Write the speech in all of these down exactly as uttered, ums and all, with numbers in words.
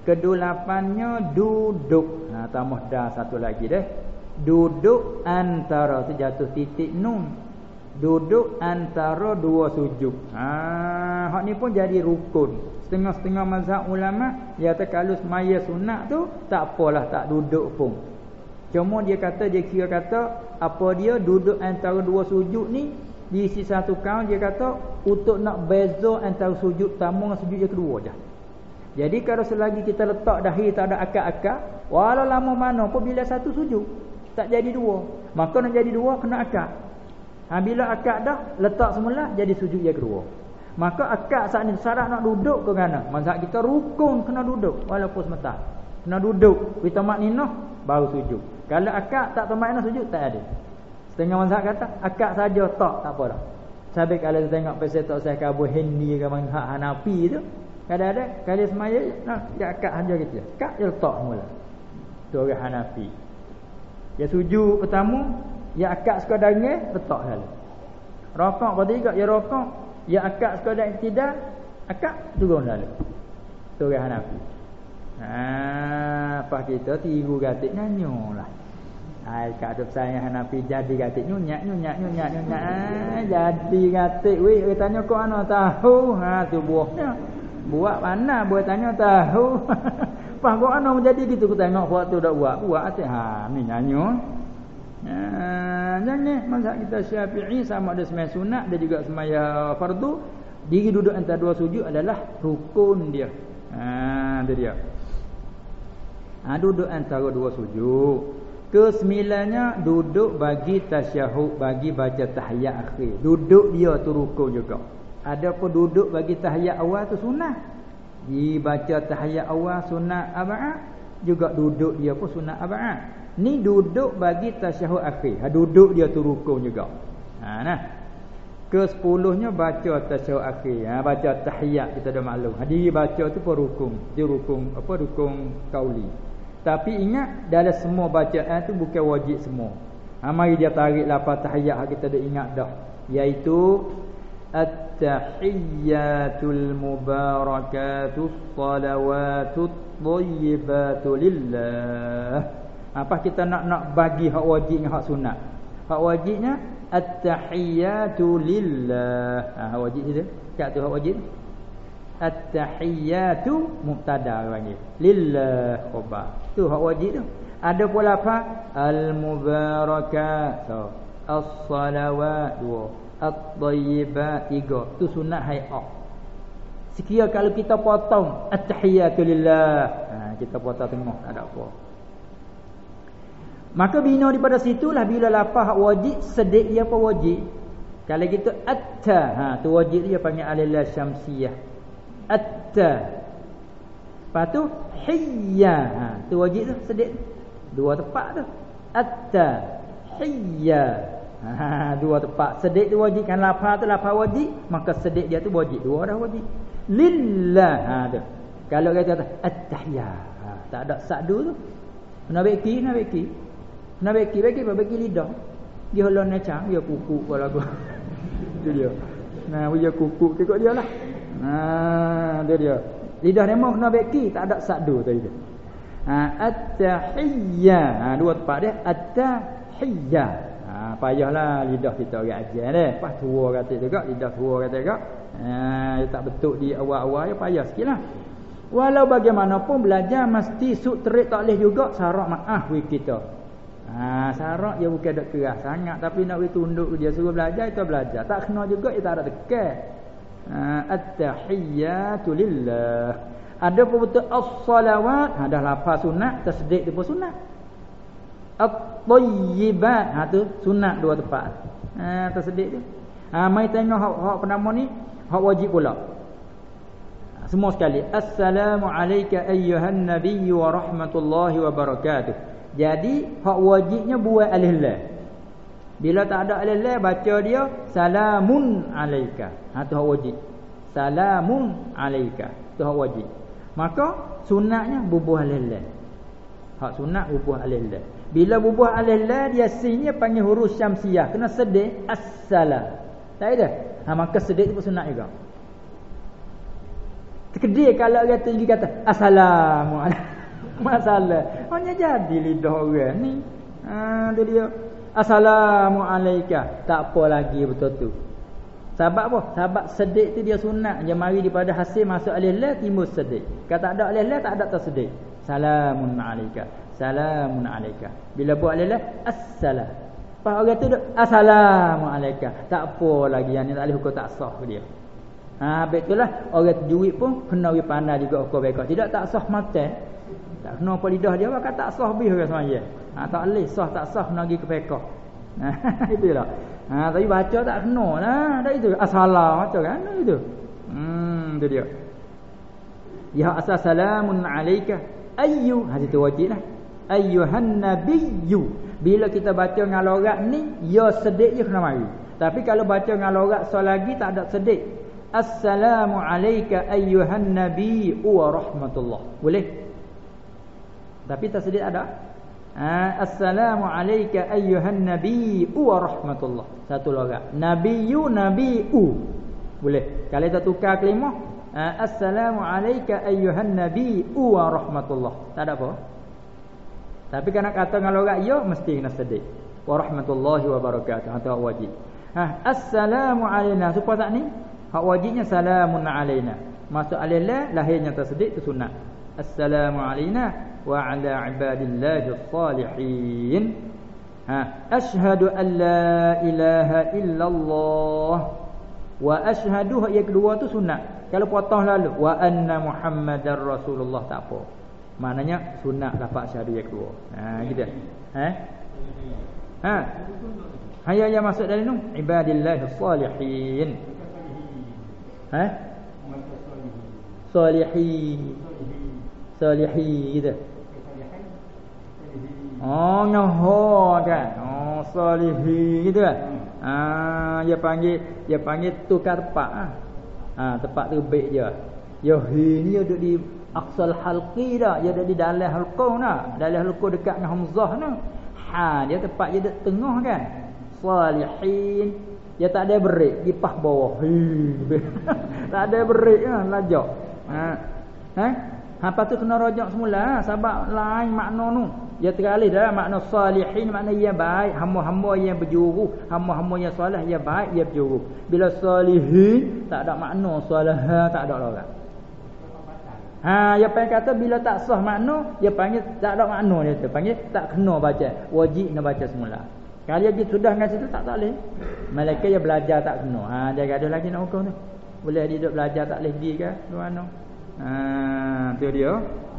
Kedelapannya duduk. Ha, tambah dah satu lagi deh. Duduk antara tu jatuh titik nun. Duduk antara dua sujud. Ha, hak ni pun jadi rukun. Setengah-setengah mazhab ulama dia kata kalau semaya sunat tu tak apalah tak duduk pun. Cuma dia kata dia kira kata apa dia duduk antara dua sujud ni di sisi satu kaum dia kata untuk nak beza antara sujud pertama dengan sujud yang kedua je. Jadi kalau selagi kita letak dahi tak ada akad-akad, walau lama mana pun bila satu sujud tak jadi dua, maka nak jadi dua kena akad. Ha, bila akad dah letak semula jadi sujud yang kedua. Maka akad saat ni syarat nak duduk ke mana? Mazhab kita rukun kena duduk walaupun sebentar. Kena duduk, kita makninah baru sujud. Kalau akad tak tamakninah sujud tak ada. Setengah mazhab kata akad saja tak tak apa dah. Sampai kalau kita tengok pasal tak saya Abu Hindi ke mazhab Hanafi tu, kadang-kadang kali semaya nak dia akad saja gitu. Akad dia letak mula. Tu orang Hanafi. Dia sujud pertama, ya akad sekadar ngeh letak saja. Rakaat ketiga ya rakaat, ya akad sekadar iktidal, akad turun saja. Tu orang Hanafi. Ha, apa kita tiru gatik nyanyolah. Ai kat tu saya Hanafi jadi gatik nyunyak nyunyak nyunyak nyunyak. Ah, jadi gatik weh dia tanya kau ana tahu. Ha tu buahnya. Buat mana buat tanya tahu. Pas kau ana menjadi gitu aku tengok buat tu dak buat. Buat atik ha ni nyanyo. Ha jangan mazhab kita Syafi'i sama ada sembahyang sunat dan juga sembahyang fardu, diri duduk antara dua sujud adalah rukun dia. Ha tu dia. Ha duduk antara dua sujud. Kesembilannya duduk bagi tasyahud, bagi baca tahiyat akhir. Duduk dia tu rukun juga. Adapun duduk bagi tahiyat awal tu sunat. Dibaca tahiyat awal sunat arba'ah, juga duduk dia pun sunat arba'ah. Ni duduk bagi tasyahud akhir. Ha, duduk dia tu rukun juga. Ha nah. Kesepuluhnya baca tasyahud akhir. Ha, baca tahiyat kita dah maklum. Ha, dia baca tu pun rukun. Dia rukun apa rukun qauli. Tapi ingat dalam semua bacaan tu bukan wajib semua. Ha, mari dia tarik lafaz tahiyat kita dah ingat dah. Iaitu at-tahiyyatul mubarakatus salawatut thayyibatu lillah. Apa kita nak nak bagi hak wajib dengan hak sunat? Hak wajibnya at-tahiyyatu lillah. Ha, hak wajib dia. Kat tu hak wajib. At-tahiyyatu mubtada panggil. Lillah khabar. Tu hak wajib tu. Ada pula lafaz al-mubarakat. So, as-salawat dua, at-thayyibat tiga. Tu sunat hayat. Sekira kalau kita potong at-tahiyyatu lillah. Ha, kita potong tengah tak ada apa. Maka bina daripada situlah bila lafaz hak wajib sedik dia apa wajib. Kalau kita atta, ha tu wajib dia panggil alillah syamsiyah. Atta. Lepas tu hiyya, ha tu wajib tu sedik dua tepat tu. Atta hiyya. Ha dua tepat sedik tu wajib kan lafaz tu lafaz wajib, maka sedik dia tu wajib dua dah wajib. Lillah, ha tu. Kalau kita kata at-tahiyya, ha tak ada sadu tu. Nak beki, nak beki. Nak beki, beki apa? Beki lidah. Dia holon necang, dia kukuk kepala aku. Itu dia. Nah, dia kukuk tengok dia lah. Nah, itu dia. Lidah dia mau kena beki, tak ada sadu tadi tu. Ha, at-tahiyya. Ha, dua tempat dia. At-tahiyya. Ha, payahlah lidah kita orang ajar dia. Pas tua kata juga, lidah tua kata juga. Ha, dia tak betul di awal-awal dia payah sikitlah. Walau bagaimanapun belajar mesti suk terik tak boleh juga syarat maaf we kita. Ha, syarat dia bukan dak keras sangat tapi nak we tunduk dia suruh belajar kita belajar. Tak kena juga kita ada tekan. Ha, at-tahiyyatu lillah. Ada pun betul as-salawat, ha dah lafaz sunat, tasdid tu pun sunat. At-thayyibat, ha tu sunat dua tempat. Ha tasdid tu. Ha mai tengok hak hak penama ni hak wajib pula. Semua sekali. Assalamu alayka ayyuhan nabiyyu wa rahmatullahi wa barakatuh. Jadi hak wajibnya buat alif lam. Bila tak ada alif lam baca dia salamun alayka. Ha tu hak wajib. Salamun alayka. Tu hak wajib. Maka sunatnya bubuh alif lam. Hak sunat bubuh alif lam. Bila bubuh alif lam dia sinnya panggil huruf syamsiyah. Kena sedih as-salam. Tak ada. Ha maka sedih tu pun sunat juga. Terkedih kalau orang tu kata assalamualaikum. Masalah. Hanya jadi lidah orang ni. Ha tu dia. Assalamualaikum. Tak apa lagi betul tu. Sebab apa? Sebab sedik tu dia sunat. Dia mari daripada hasil masuk alif lam timbul sedik. Kalau tak ada alif lam tak ada tersedik. Salamun alaika. Salamun alaika. Bila buat alif lam assalam. Pas orang tu duk assalamualaikum. Tak apa lagi yang ni tak boleh hukum tak sah dia. Ha betulah orang tajwid pun kena we pandai juga hukum mereka. Tidak tak sah mata. Tak kena apa lidah dia apa tak sah habis orang semaya. Ha tak boleh sah tak sah kena pergi ke fiqh. Ha itulah. Ha tapi baca tak kena lah. Dak itu assalam macam kan itu. Hmm itu dia. Ya assalamun alayka ayyu hadis tu wajib lah. Ayyuhan nabiyyu. Bila kita baca dengan logat ni ya sedik je kena mari. Tapi kalau baca dengan logat so lagi tak ada sedik. Assalamu alayka ayyuhan nabiyyu wa rahmatullah. Boleh? Tapi tak sedik ada. Ha, assalamu alayka ayyuhan nabiyyu wa rahmatullah. Satu logat. Nabiyyu nabiyyu. Boleh. Kalau kita tukar kalimah, ha, assalamu alayka ayyuhan nabiyyu wa rahmatullah. Tak ada apa. Tapi kena kata dengan logat ya mesti kena sedik. Wa rahmatullahi wa barakatuh. Itu wajib. Ha, assalamu alayna. Supaya tak ni? Hak wajibnya salamun alayna. Masuk alif lam lahirnya tersedik tu sunat. Assalamu alayna wa ala ibadillahi salihin. Ha, asyhadu an la ilaha illallah wa asyhadu yang kedua tu sunat. Kalau potong lalu wa anna muhammadar rasulullah tak apa. Maknanya sunat lafaz syahadu yang kedua. Ha gitu. Ha? Ha. Haya yang masuk dari nu ibadillahi salihin. Ha? Salihin. Salihin gitu. Oh nyaho kan. Oh salihin gitu kan. Ah dia panggil dia panggil tukar tepat ah. Ha, tepat terbit je. Ya hi ni duduk di aqsal halqi dah. Dia ada di dalam halqah dah. Dalam halqah dekat dengan hamzah nah. Ha dia tepat je dekat tengah kan. Salihin. Dia tak ada break di pas bawah. Tak ada break ah lajak. Ha. Ha? Ha patut kena rajak semula sebab lain makna nu. Dia teralih dalam makna salihin makna ia baik, hamba-hamba yang berjuru, hamba-hamba yang soleh ia baik, ia berjuru. Bila salihin tak ada makna soleh tak ada orang. Ha dia panggil kata bila tak sah makna, dia panggil tak ada makna dia tu. Panggil tak kena baca. Wajib nak baca semula. Kalau dia sudah dengan situ tak tak boleh. Malaikat dia belajar tak kena. Ha dia ada lagi nak hukum tu. Boleh dia duduk belajar tak boleh pergi ke mana? Ha tu dia.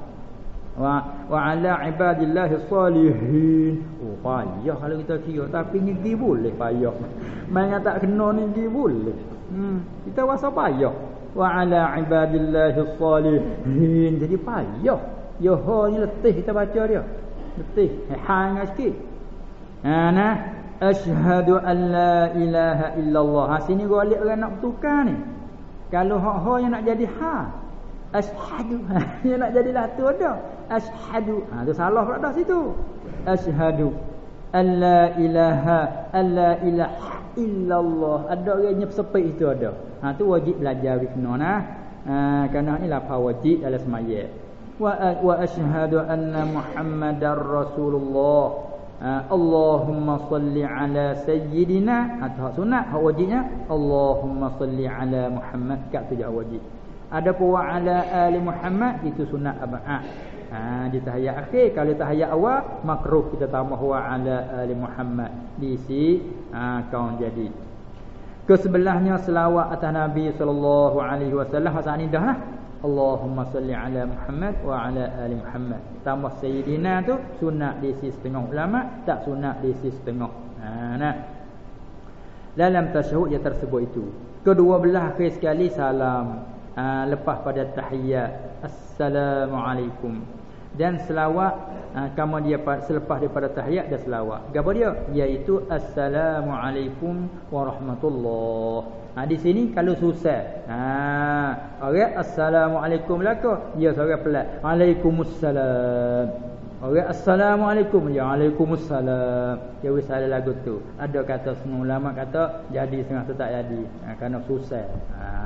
Wa wa ala ibadillahi salihin. Oh payah kalau kita kira tapi ngigi boleh payah. Main tak kena ni ngigi boleh. Hmm kita rasa payah. Wa ala ibadillahi salihin. Jadi payah. Ya ha ni letih kita baca dia. Letih. Hang sikit. Ha nah asyhadu an la ilaha illallah. Ha sini golek orang nak bertukar ni. Kalau ha-ha yang nak jadi ha. Asyhadu. Yang nak jadi lah tu ada. Asyhadu. Ha tu salah pula dah situ. Asyhadu an la ilaha alla ilaha illallah. Ada orangnya sepek itu ada. Ha tu wajib belajar kena nah. Ha kerana ni lafaz wajib dalam semaya. Wa wa asyhadu anna muhammadar rasulullah. Ha, Allahumma salli ala sayyidina. Atau sunat hak wajibnya Allahumma salli ala Muhammad kat tu wajib. Ada pun wa ala ali Muhammad itu sunat abad. Ha di tahiyat akhir kalau tahiyat awal makruh kita tambah wa ala ali Muhammad. Di si ha kaum jadi. Kesebelahnya selawat atas Nabi sallallahu alaihi wasallam hasan dah lah. Allahumma salli ala Muhammad wa ala ali Muhammad. Tambah sayyidina tu sunat di sisi setengah ulama, tak sunat di sisi setengah. Ha nah. Dalam tasyahud dia tersebut itu. Kedua belah akhir sekali salam. Ha, lepas pada tahiyat assalamualaikum. Dan selawat ha, kamu dia selepas daripada tahiyat dan selawat. Gapo dia? Iaitu assalamualaikum warahmatullahi. Ha di sini kalau susah. Ha orang assalamualaikum laka, dia seorang pelat. Waalaikumsalam. Orang assalamualaikum, ya waalaikumsalam. Dia wis salah lagu tu. Ada kata semua ulama kata jadi setengah tu tak jadi. Ha kerana susah. Ha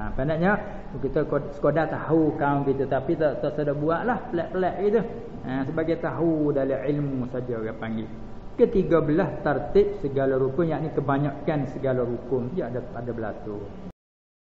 Ha, pandanya kita sekadar tahu kaum kita tapi tak tak sedar buatlah pelik-pelik gitu. Ha, sebagai tahu dalam ilmu saja orang panggil. Ketiga belah tertib segala rukun, yakni kebanyakan segala rukun dia ada pada belatu.